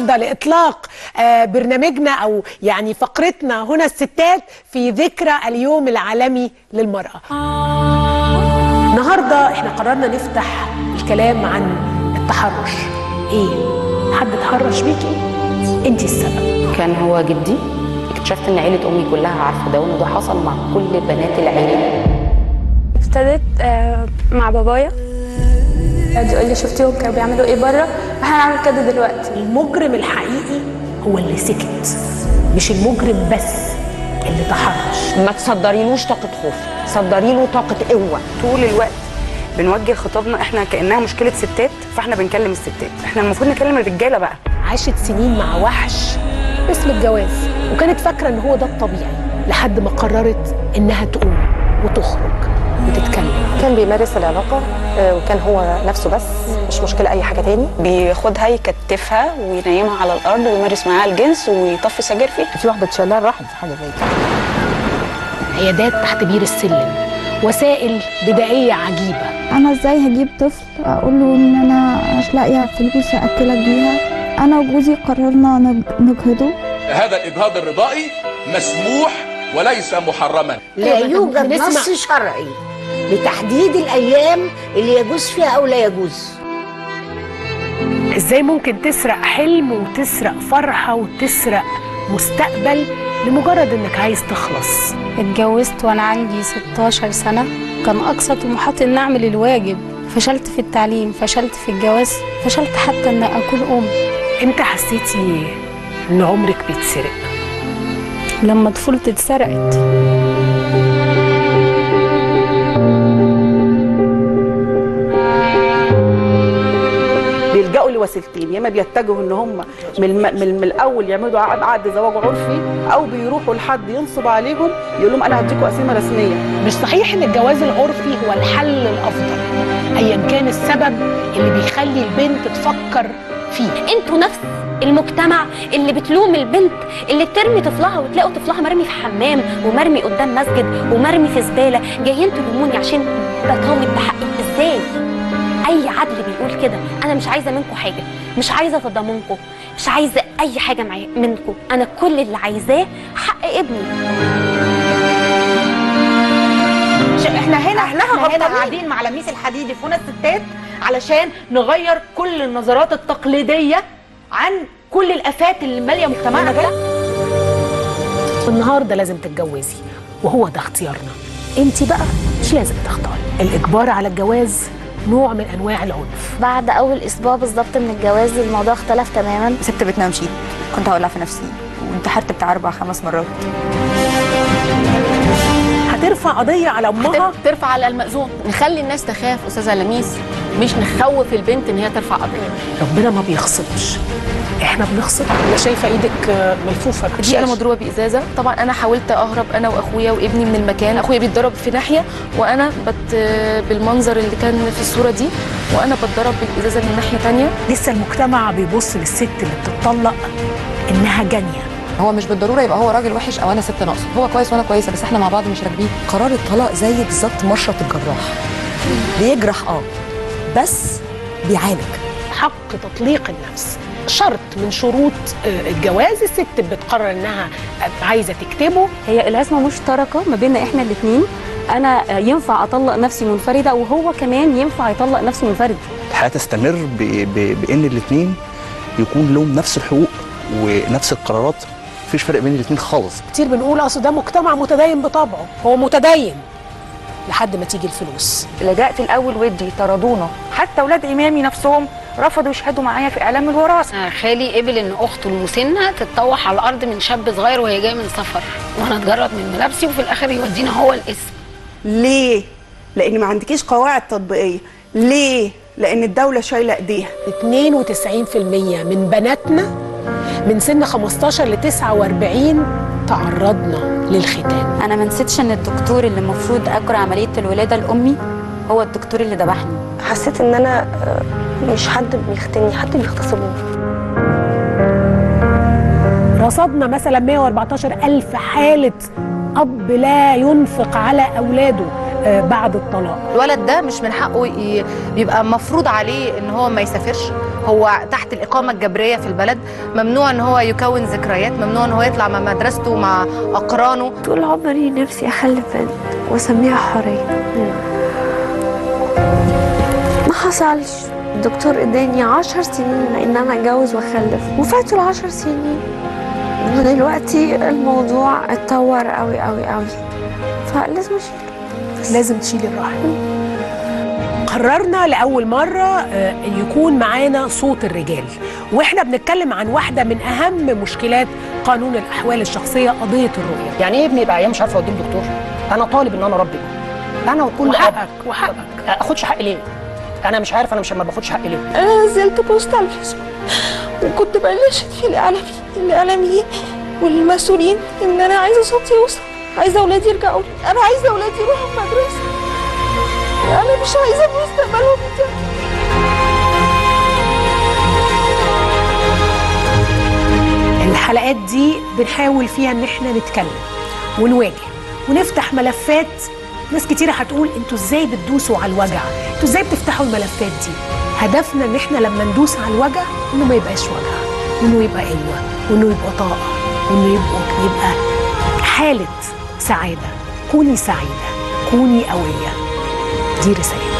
النهارده لإطلاق برنامجنا أو يعني فقرتنا هنا الستات في ذكرى اليوم العالمي للمرأة. النهارده احنا قررنا نفتح الكلام عن التحرش. ايه؟ حد تحرش بيكي؟ انتي السبب. كان هو جدي. اكتشفت ان عيله امي كلها عارفه ده، وان ده حصل مع كل بنات العيله. ابتديت مع بابايا قعد يقول لي شفتيهم كانوا بيعملوا ايه بره، واحنا هنعمل كده دلوقتي. المجرم الحقيقي هو اللي سكت، مش المجرم بس اللي تحرش. ما تصدريلوش طاقه خوف، صدري له طاقه قوه. طول الوقت بنوجه خطابنا احنا كانها مشكله ستات، فاحنا بنكلم الستات. احنا المفروض نكلم الرجاله بقى. عاشت سنين مع وحش اسم الجواز، وكانت فاكره ان هو ده الطبيعي لحد ما قررت انها تقوم وتخرج وتتكلم. كان بيمارس العلاقه وكان هو نفسه بس، مش مشكله اي حاجه تاني. بياخدها يكتفها وينيمها على الارض ويمارس معاها الجنس ويطفي سجاير فيها. في واحده اتشال لها الرحم في حاجه زي كده. عيادات تحت بير السلم، وسائل بدائيه عجيبه. انا ازاي هجيب طفل اقول له ان انا مش لاقيه فلوس اكلك بيها؟ انا وجوزي قررنا نجهضه. هذا الاجهاض الرضائي مسموح وليس محرما. لا يوجد نص شرعي لتحديد الايام اللي يجوز فيها او لا يجوز. ازاي ممكن تسرق حلم وتسرق فرحه وتسرق مستقبل لمجرد انك عايز تخلص؟ اتجوزت وانا عندي 16 سنه، كان اقصى طموحاتي ان اعمل الواجب. فشلت في التعليم، فشلت في الجواز، فشلت حتى ان اكون ام. امتى حسيتي ان عمرك بيتسرق؟ لما طفولتي اتسرقت. بيلجأوا لوسيلتين، يا اما بيتجهوا ان هم من الاول يعملوا عقد زواج عرفي، او بيروحوا لحد ينصب عليهم يقول لهم انا هديكوا قسيمه رسميه. مش صحيح ان الجواز العرفي هو الحل الافضل ايا كان السبب اللي بيخلي البنت تفكر فيه. انتوا نفس المجتمع اللي بتلوم البنت اللي بترمي طفلها، وتلاقوا طفلها مرمي في حمام ومرمي قدام مسجد ومرمي في زباله، جايين تلوموني عشان بطالب بحقي. ازاي؟ اي عدل بيقول كده. انا مش عايزه منكم حاجه، مش عايزه تضامنكم، مش عايزه اي حاجه منكم. انا كل اللي عايزاه حق ابني. احنا هنا قاعدين مع لميس الحديدي في هنا الستات علشان نغير كل النظرات التقليديه عن كل الافات اللي ماليه مجتمعنا ده. النهارده لازم تتجوزي، وهو ده اختيارنا. انت بقى مش لازم تختاري. الاجبار على الجواز نوع من انواع العنف. بعد اول اسبوع بالظبط من الجواز الموضوع اختلف تماما. سبت بيتنا ومشيت، كنت هولع في نفسي وانتحرت بتاع 4-5 مرات. هترفع قضيه على امها؟ ترفع على المأذون. نخلي الناس تخاف استاذه لميس، مش نخوف البنت ان هي ترفع قضيه. ربنا ما بيغصبش، احنا بنغصب. انا شايفه ايدك ملفوفه. دي انا مضروبه بازازه. طبعا انا حاولت اهرب انا واخويا وابني من المكان. اخويا بيتضرب في ناحيه وانا بالمنظر اللي كان في الصوره دي، وانا بتضرب بالازازه من ناحيه ثانيه. لسه المجتمع بيبص للست اللي بتطلق انها جانيه. هو مش بالضروره يبقى هو راجل وحش او انا ست ناقصه، هو كويس وانا كويسه، بس احنا مع بعض مش راكبين. قرار الطلاق زي بالظبط مشرط الجراح، بيجرح بس بيعالج. حق تطليق النفس شرط من شروط الجواز. الست بتقرر انها عايزه تكتبه. هي العصمه مشتركه ما بيننا احنا الاثنين. انا ينفع اطلق نفسي منفرده، وهو كمان ينفع يطلق نفسه منفرد. الحياه تستمر بان الاثنين يكون لهم نفس الحقوق ونفس القرارات، مفيش فرق بين الاثنين خالص. كتير بنقول اصل ده مجتمع متدين بطبعه، هو متدين لحد ما تيجي الفلوس. لجأت الاول ودي طردونا، حتى اولاد امامي نفسهم رفضوا يشهدوا معايا في اعلام الوراثه. خالي قبل ان اخته المسنه تتطوح على الارض من شاب صغير وهي جايه من سفر، وانا اتجرد من ملابسي، وفي الاخر يودينا هو الاسم. ليه؟ لان ما عندكيش قواعد تطبيقيه. ليه؟ لان الدوله شايله ايديها. 92% من بناتنا من سن 15 ل 49 تعرضنا للختان. انا ما نسيتش ان الدكتور اللي المفروض اجرى عمليه الولاده لامي هو الدكتور اللي ذبحني. حسيت ان انا مش حد بيختني، حد بيغتصبني. رصدنا مثلا 114,000 حاله اب لا ينفق على اولاده بعد الطلاق. الولد ده مش من حقه بيبقى مفروض عليه ان هو ما يسافرش، هو تحت الإقامة الجبرية في البلد، ممنوع ان هو يكون ذكريات، ممنوع ان هو يطلع مع مدرسته مع أقرانه. طول عمري نفسي أخلف بنت وأسميها حورية. ما حصلش. الدكتور اداني 10 سنين ان انا اتجوز واخلف، وفاتوا ال10 سنين. ودلوقتي الموضوع اتطور قوي قوي قوي، فلازم اشيله. لازم تشيلي الرحم. قررنا لأول مرة أن يكون معانا صوت الرجال، وإحنا بنتكلم عن واحدة من أهم مشكلات قانون الأحوال الشخصية، قضية الرؤية. يعني إيه ابني يبقى عيان مش عارفة أوديه للدكتور؟ أنا طالب إن أنا أربي، أنا وكل وحقك أخدش حقي ليه؟ أنا مش عارف، أنا مش ما باخدش حقي ليه؟ أنا نزلت بوست على الفيسبوك وكنت بناشد في الإعلاميين والمسؤولين إن أنا عايزة صوتي يوصل، عايزة أولادي يرجعوا لي، أنا عايزة أولادي يروحوا المدرسة، أنا مش عايزة مستقبلهم يضيع. الحلقات دي بنحاول فيها ان احنا نتكلم ونواجه ونفتح ملفات. ناس كتيرة هتقول انتوا ازاي بتدوسوا على الوجع، انتوا ازاي بتفتحوا الملفات دي. هدفنا ان احنا لما ندوس على الوجع انه ما يبقاش وجع، وانه يبقى قوة، وانه يبقى طاقة، وانه يبقى حالة سعادة. كوني سعيدة، كوني قوية، دي رسالة.